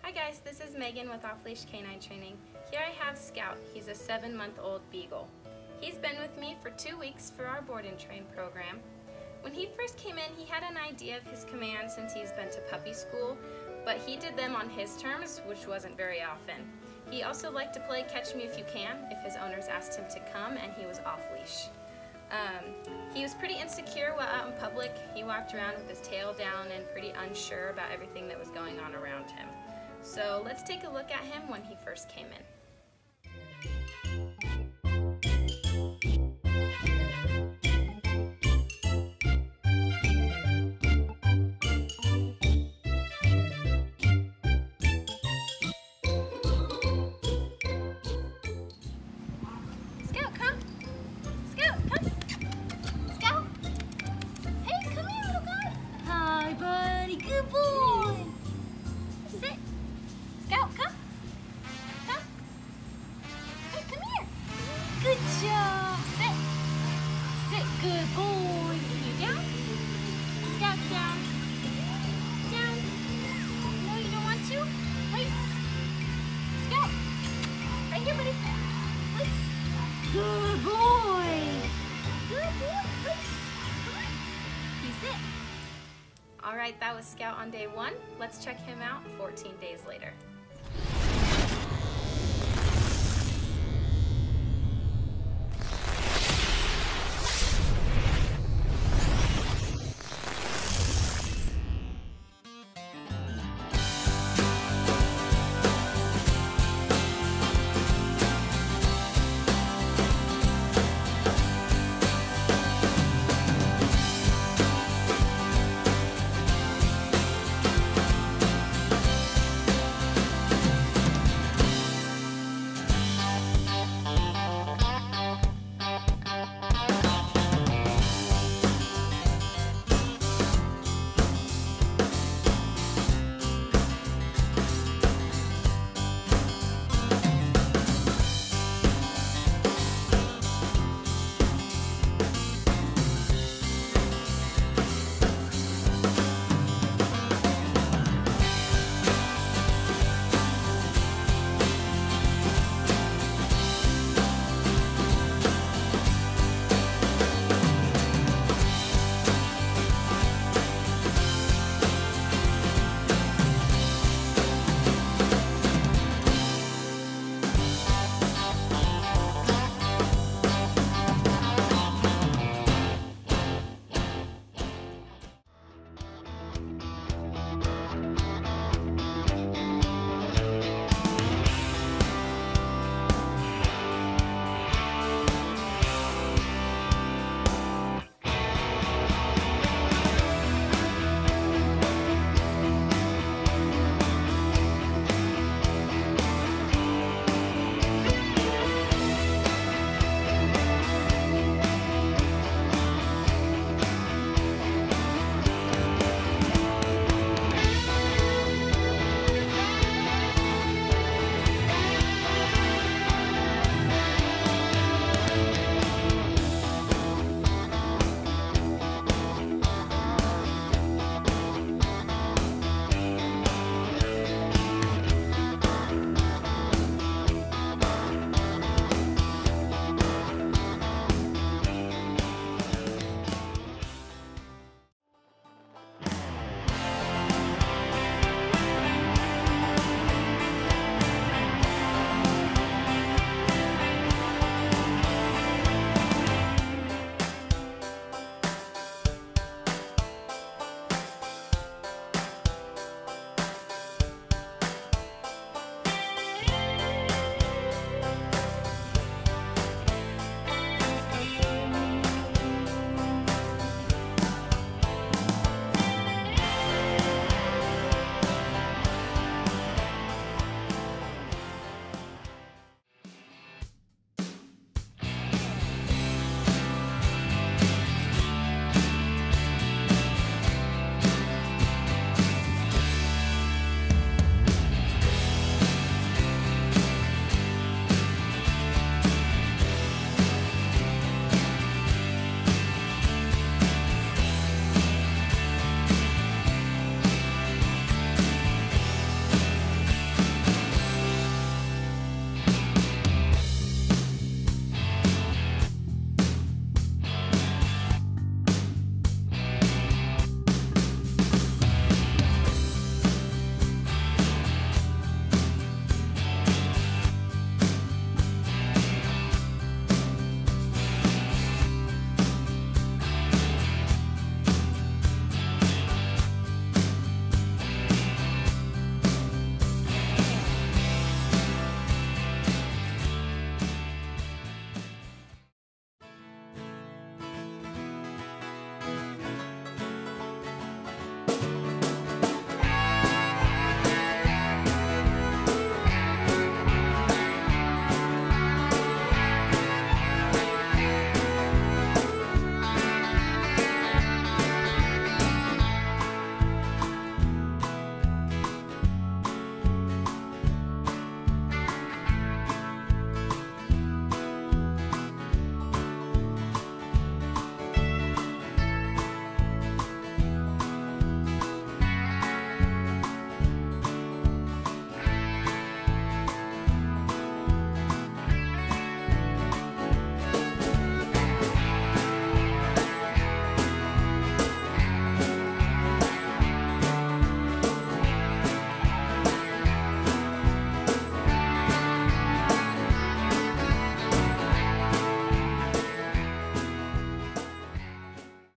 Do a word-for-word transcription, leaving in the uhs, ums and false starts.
Hi guys, this is Megan with Off Leash Canine Training. Here I have Scout. He's a seven month old Beagle. He's been with me for two weeks for our board and train program. When he first came in, he had an idea of his commands since he's been to puppy school, but he did them on his terms, which wasn't very often. He also liked to play catch me if you can if his owners asked him to come and he was off leash. Um, he was pretty insecure while out in public. He walked around with his tail down and pretty unsure about everything that was going on around him. So let's take a look at him when he first came in. Scout, come! Scout, come! Scout! Hey, come here, little guy! Hi, buddy, good boy! Sit! Scout, come! Come! Hey, come here! Good job! Sit! Sit, good boy! You down? Scout, down! Down! No, you don't want to? Place! Scout! Right here, buddy! Place! Good boy! Good boy! Place! Come on! You sit! Alright, that was Scout on day one. Let's check him out fourteen days later.